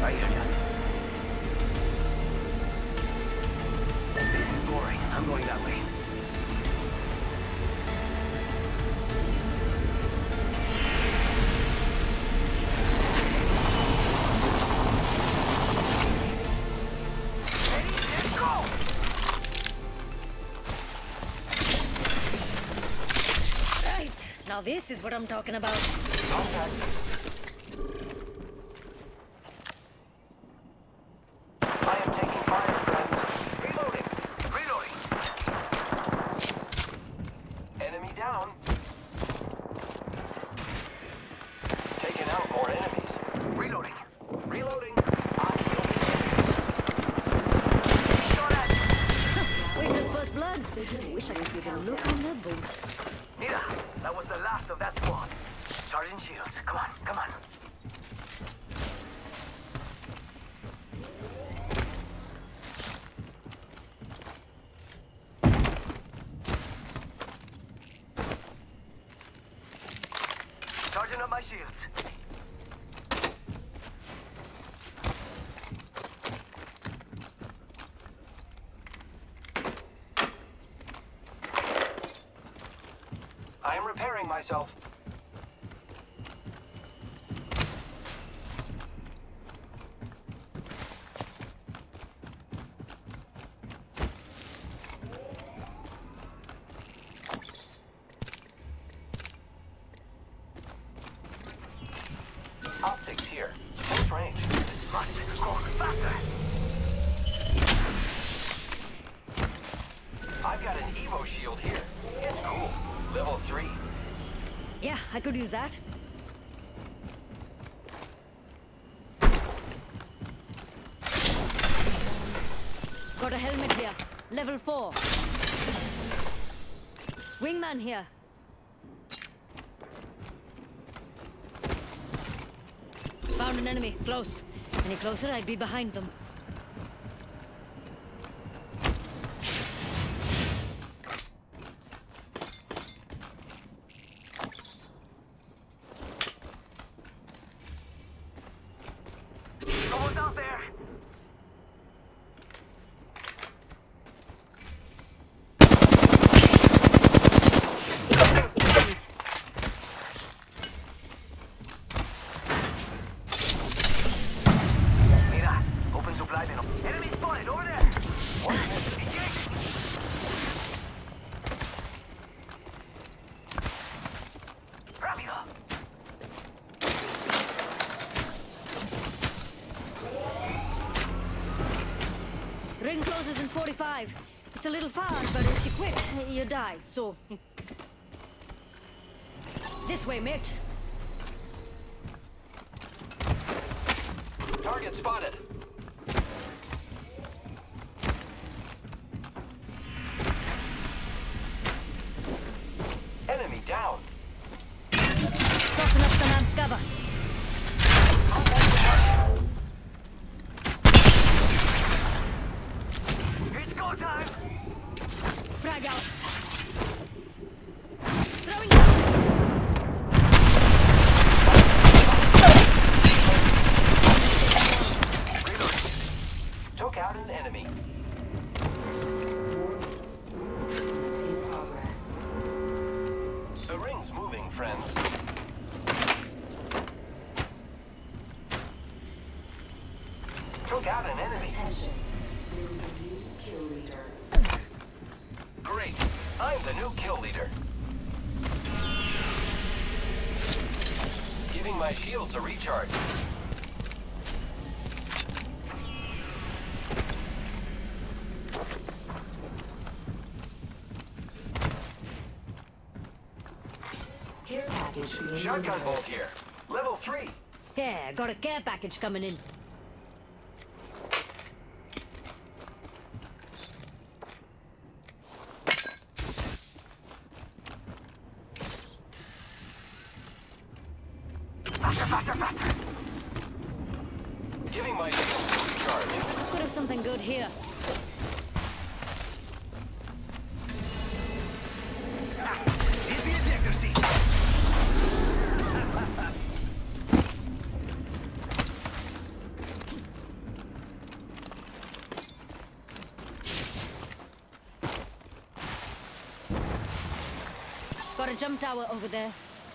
I hear ya. This is boring. I'm going that way. Ready? Let's go! Right. Now this is what I'm talking about. Contact. I am taking fire, friends. Reloading. Reloading. Enemy down. Taking out more enemies. Reloading. Reloading. I killed the enemy. Shot at. We took first blood. Wish I could see the look on their boots. Nita, that was the last of that squad. Sergeant Shields, come on, come on. Charging up my shields. I am repairing myself. Optics here. Close range. This must go faster. I've got an Evo shield here. It's cool. Level 3. Yeah, I could use that. Got a helmet here. Level 4. Wingman here. Found an enemy. Close. Any closer, I'd be behind them. Someone's out there. Mira, open supply bin. Enemy spotted over there. Engage. Rápido. Ring closes in 45. It's a little fast, but if you quit, you die, so... This way, mates. Target spotted. Enemy down. Tossing up some amps cover. It's go time. Frag out. Throwing down. Reloading. Took out an enemy. In progress. The ring's moving, friends. Took out an enemy. Attention. There is a new kill leader. Great. I'm the new kill leader. Giving my shields a recharge. Care package being Shotgun delivered. bolt here. Level 3. Yeah, got a care package coming in. Faster, faster, faster. Giving my shields a recharge. Could have something good here. Here's the ejector seat. Got a jump tower over there.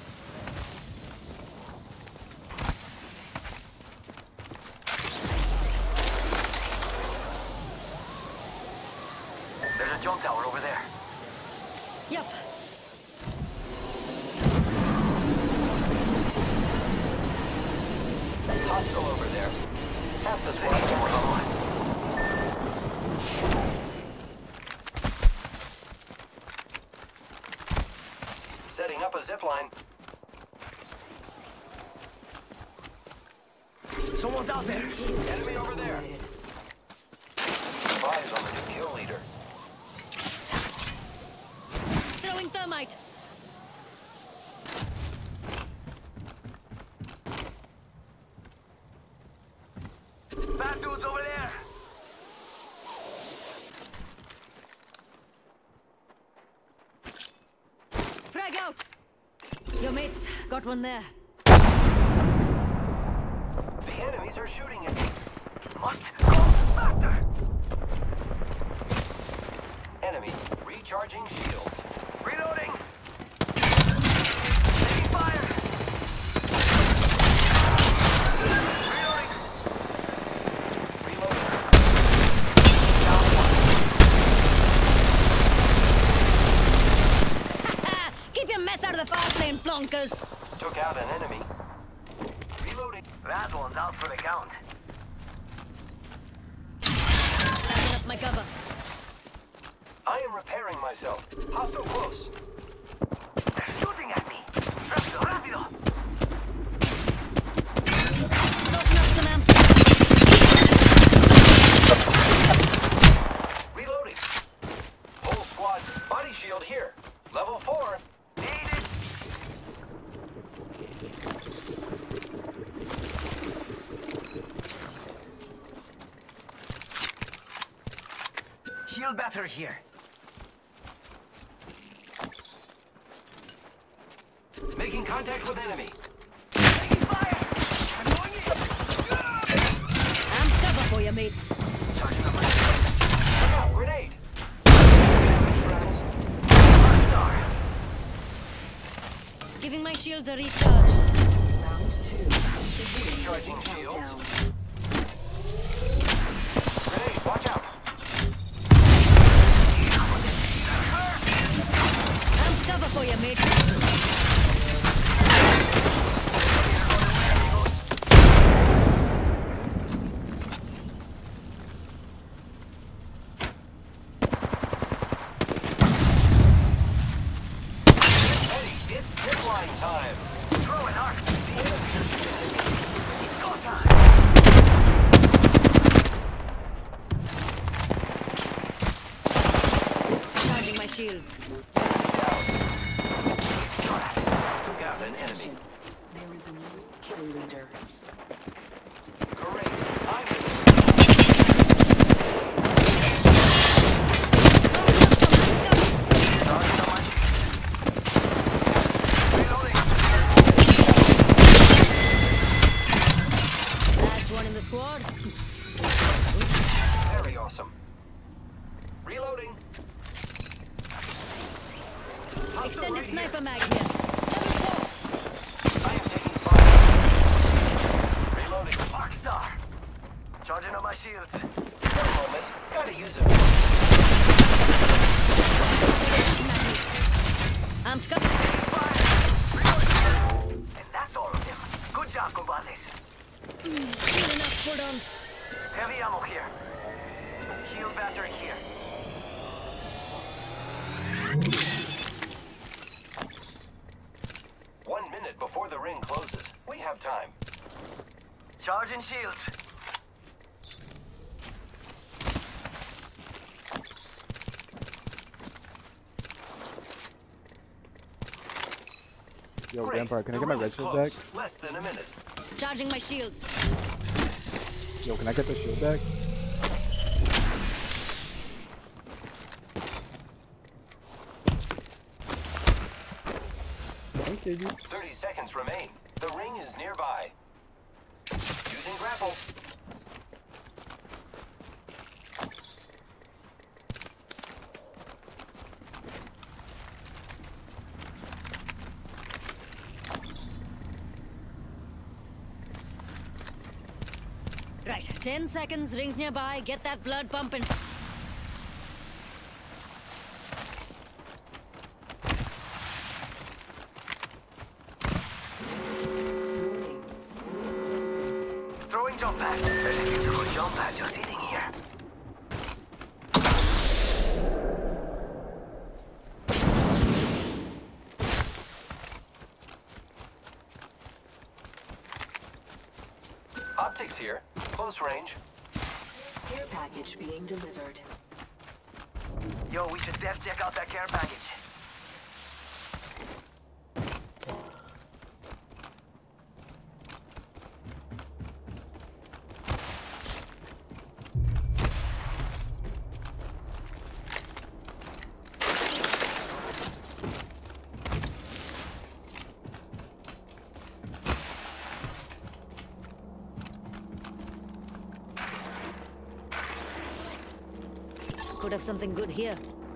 There's a jump tower over there. Yup. Hostile over there. Half the squad are online. Setting up a zipline. Someone's out there. Enemy over there. Spies on the new kill leader. Throwing thermite. Bad dudes over there. Frag out. Your mates got one there. The enemies are shooting at me. Must go faster. Enemy recharging shields. Reloading. Taking fire. Reloading. Reloading. Down one. Keep your mess out of the fast lane, plonkers. Took out an enemy. Reloading. That one's out for the count. Backing up my cover. I am repairing myself. Hostile close. They're shooting at me. Rápido, rápido. Tossing up some amps. Reloading. Whole squad. Body shield here. Level 4. Needed. Shield battery here. Making contact with enemy. Taking fire! I'm going in! Amp cover for your mates. Charging up my shield. Look out, grenade! Star. Giving my shields a recharge. Round 2. Recharging shields. Grenade, watch out! Amp cover for your mates. Eddie, it's zipline time! Throw an arc! The enemies are shooting at me! It's go time! Charging my shields. Down. Took out an enemy. There is a new kill leader. Great. I'm in. Charging on my shield. Reloading. Last one in the squad. Very awesome. Reloading. Extended sniper mag here. Level 4. I am taking fire. Reloading. Arc star. Charging on my shields. One moment. Gotta use it. Amped cover. Fire. Reloading. And that's all of them. Good job, compadres. Good enough put on. Heavy ammo here. Shield battery here. One minute before the ring closes. We have time. Charging shields. Yo, Great. Rampart, can I The get my ring red is shield close. back? Less than a minute. Charging my shields. Yo, can I get the shield back? Okay, dude. 30 seconds remain. The ring is nearby. Using grapple. Right, 10 seconds, rings nearby, get that blood pumping. Throwing jump pad. There's a beautiful jump pad just sitting here. Optics here. Close range. Care package being delivered. Yo, we should def check out that care package. Could have something good here.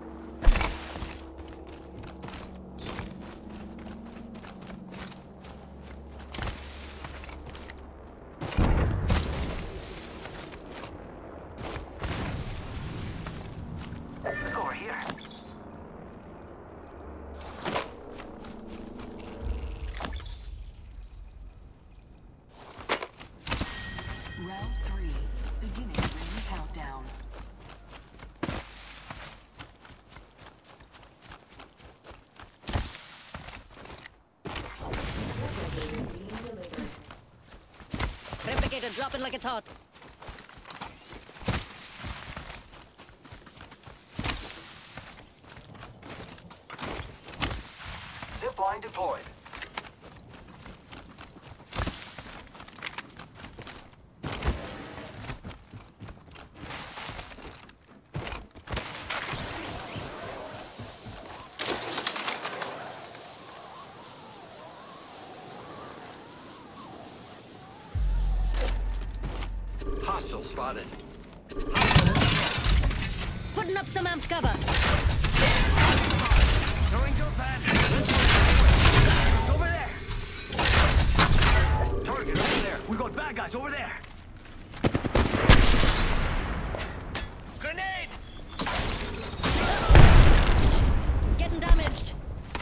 Let's go over here. Round 3. Beginning ring countdown. Replicator dropping like it's hot. Zip line deployed. Hostile spotted. Putting up some amped cover. Throwing jump pad. It's over there. Target over there. We got bad guys over there. Grenade! Getting damaged.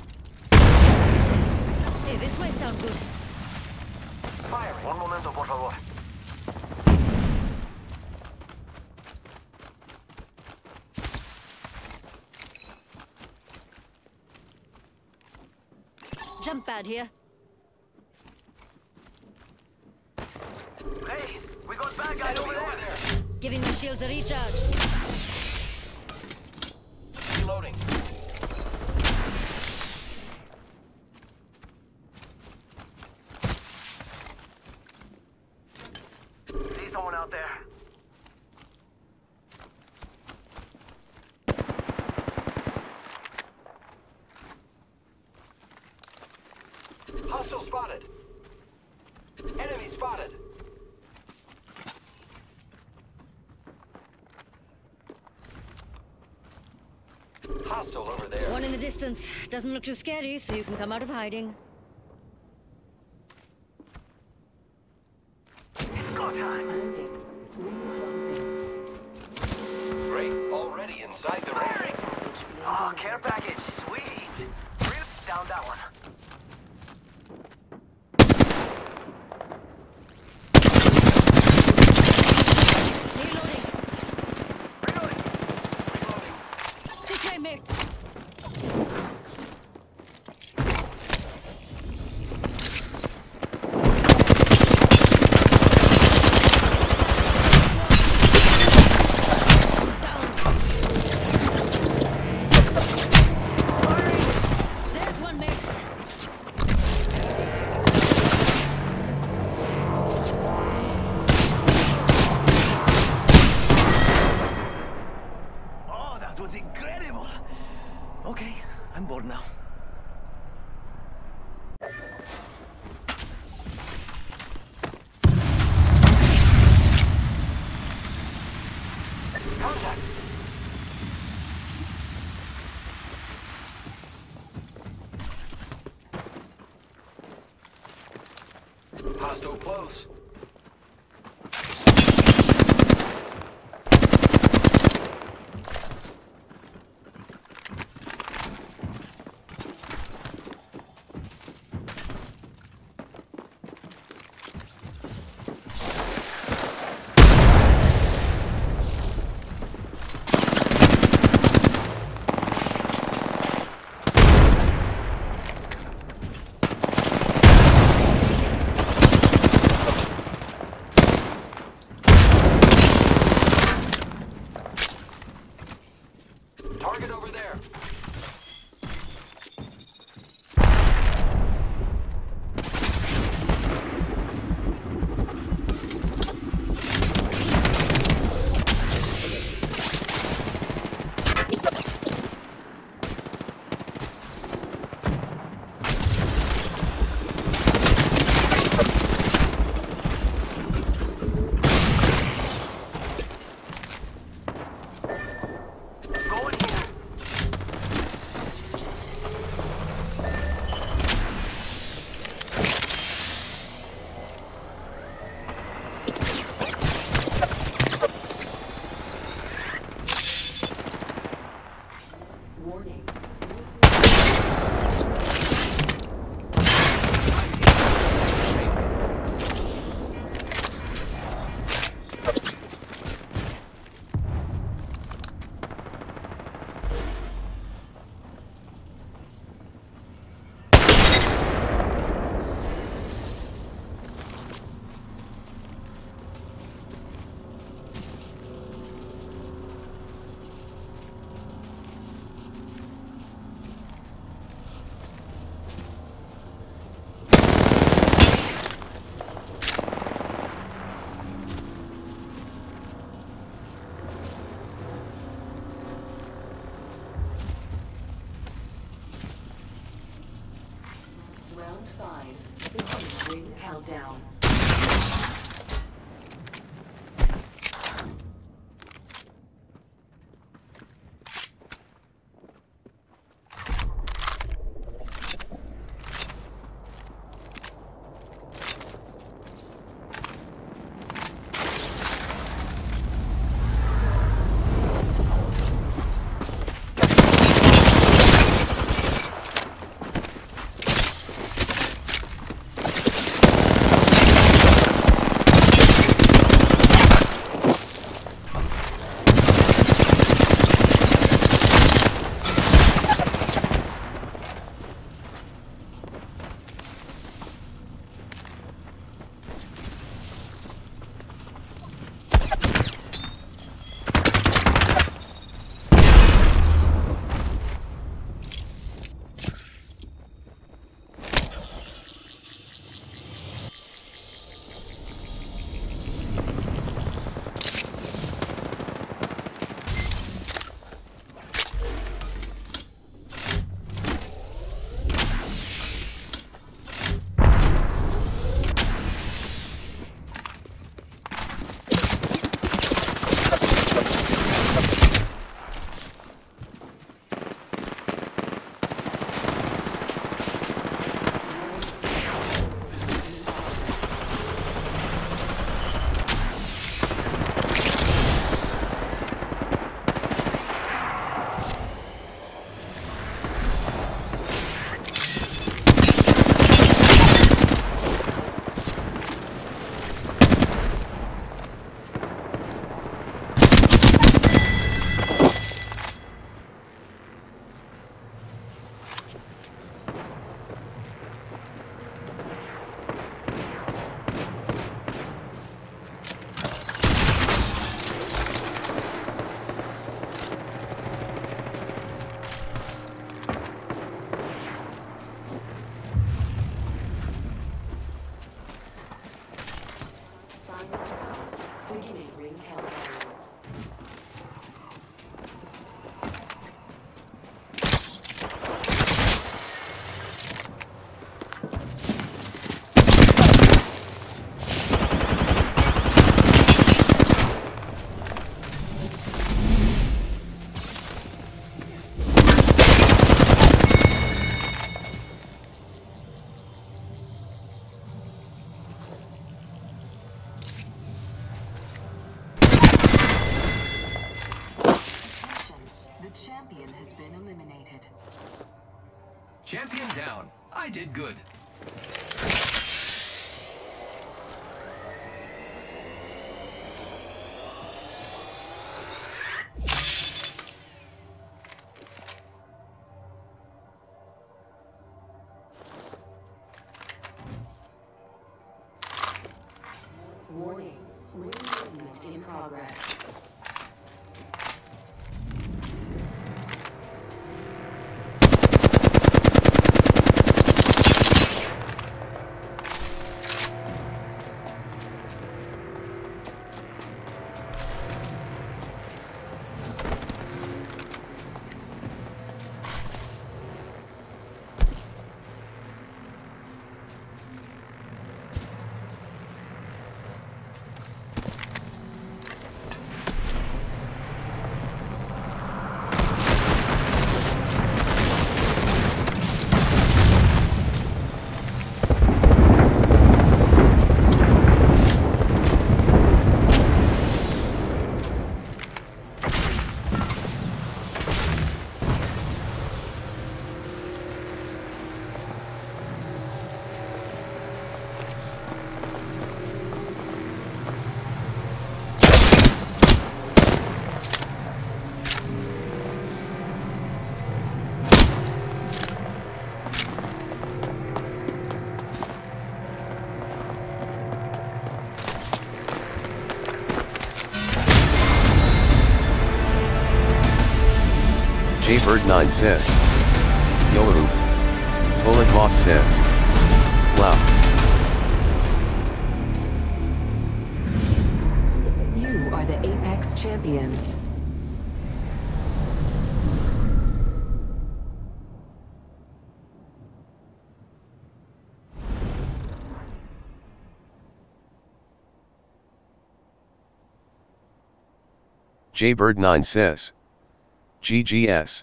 Hey, this might sound good. Firing. Un momento, por favor. Jump pad here. Hey, we got bad guys over there. Giving my shields a recharge. Reloading. See someone out there? Hostile spotted. Enemy spotted. Hostile over there. One in the distance. Doesn't look too scary, so you can come out of hiding. It's go time. Warning. Ring closing. Great. Already inside the ring. Package being Oh, delivered. care package. Sweet. Really down that one. Reloading. Reloading. Reloading. This way, mate. There's one, mates. Oh, that was incredible. Okay, I'm bored now. Contact. Hostile close. ring countdown. Beginning ring countdown. The champion has been eliminated. Champion down. I did good. Warning, ring movement in progress. Bird9 says. Yolu. Poland Moss says. Wow. You are the Apex Champions. Jaybird9 says. GGS.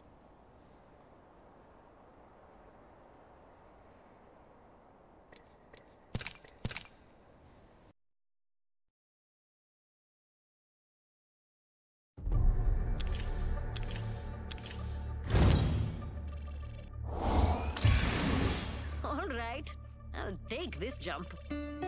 All right, I'll take this jump.